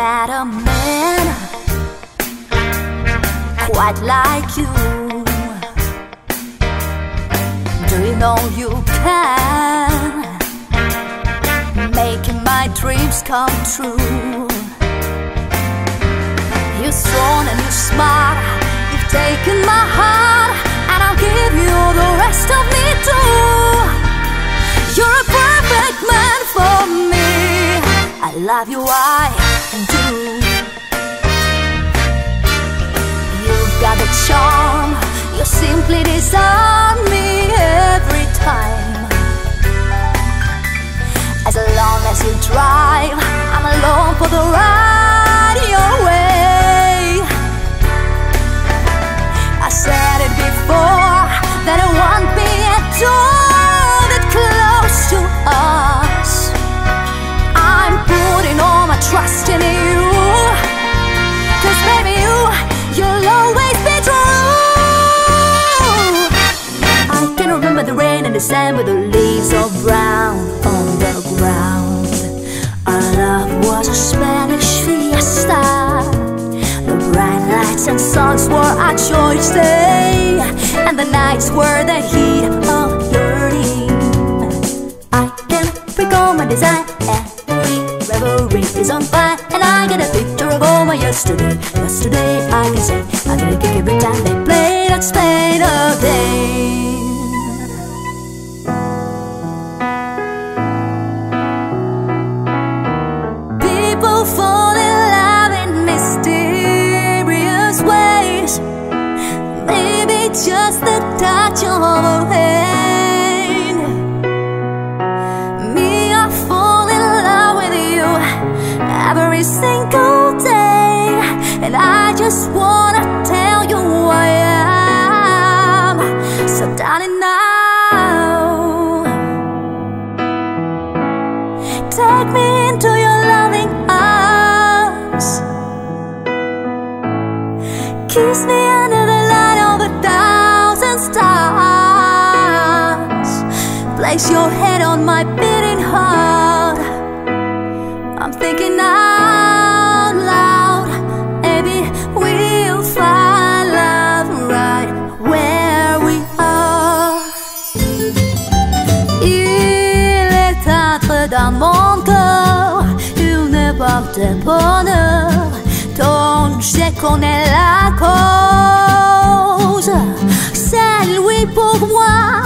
met a man quite like you. Do you know you can make my dreams come true? You're strong and you're smart, you've taken my heart, and I'll give you the rest of me too. You're a perfect man for me, I love you, I do. You've got the charm, you simply disarm me every time. As long as you drive, I'm alone for the ride your way. I said it before, that I won't be at all that close to us. I'm putting all my trust in you, 'cause baby you'll always be true. I can remember the rain and the sand with the leaves all brown on the ground. Our love was a Spanish fiesta. The bright lights and songs were our choice day, and the nights were the heat of yearning. I can recall my desire, every revelry is on fire, and I get a picture of all my yesterday. Yesterday I can say, I get a kick every time they play that Spain again. People fall in love in mysterious ways. Maybe just the touch of a hand. Me, I fall in love with you every single day, and I just wanna tell you who I am. So darling, now take me into your loving arms. Kiss me under the light of 1,000 stars. Place your head on my beating heart. I'm thinking out loud, maybe we'll find love right where we are. Il est entré dans mon cœur une porte de bonheur dont je connais la cause. C'est lui pour moi